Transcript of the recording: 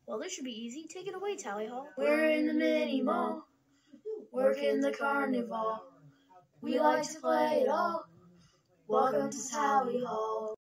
Well, this should be easy. Take it away, Tally Hall. We're in the mini mall, working the carnival. We like to play it all. Welcome to Tally Hall.